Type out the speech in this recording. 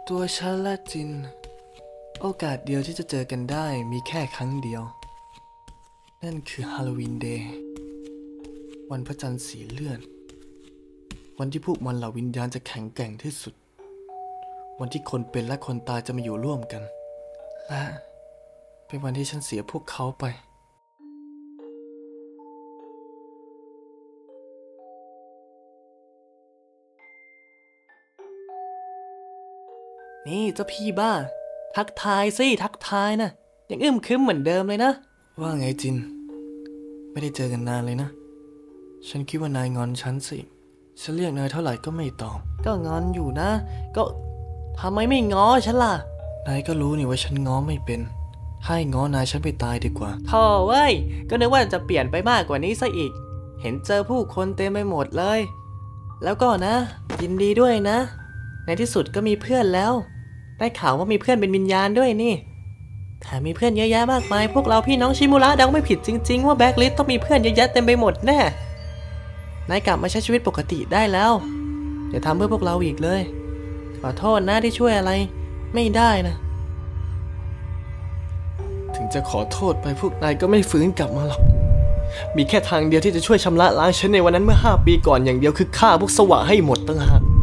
ตัวฉันและจินโอกาสเดียวที่จะเจอกันได้มีแค่ครั้งเดียวนั่นคือฮาโลวีนเดย์วันพระจันทร์สีเลือดวันที่พวกมันเหล่าวิญญาณจะแข็งแกร่งที่สุดวันที่คนเป็นและคนตายจะมาอยู่ร่วมกันและเป็นวันที่ฉันเสียพวกเขาไปนี่เจ้าพี่บ้าทักทายสิทักทายนะยังอึ้มครึ้มเหมือนเดิมเลยนะว่าไงจินไม่ได้เจอกันนานเลยนะฉันคิดว่านายงอนฉันสิฉันเรียกนายเท่าไหร่ก็ไม่ตอบก็งอนอยู่นะก็ทำไมไม่ง้อฉันล่ะนายก็รู้นี่ว่าฉันง้อไม่เป็นให้ง้อนายฉันไปตายดีกว่าท่อเว้ยก็นึกว่าจะเปลี่ยนไปมากกว่านี้ซะอีกเห็นเจอผู้คนเต็มไปหมดเลยแล้วก็นะยินดีด้วยนะในที่สุดก็มีเพื่อนแล้วได้ข่าวว่ามีเพื่อนเป็นวิญญาณด้วยนี่แถมมีเพื่อนเยอะแยะมากมายพวกเราพี่น้องชิมุระเดาไม่ผิดจริงๆว่าแบ็คลิสต์ต้องมีเพื่อนเยอะแยะเต็มไปหมดแน่นายกลับมาใช้ชีวิตปกติได้แล้วอย่าทำเพื่อพวกเราอีกเลยขอโทษนะที่ช่วยอะไรไม่ได้นะถึงจะขอโทษไปพวกนายก็ไม่ฟื้นกลับมาหรอกมีแค่ทางเดียวที่จะช่วยชำระล้างฉันในวันนั้นเมื่อ5 ปีก่อนอย่างเดียวคือฆ่าพวกสวะให้หมดต่างหาก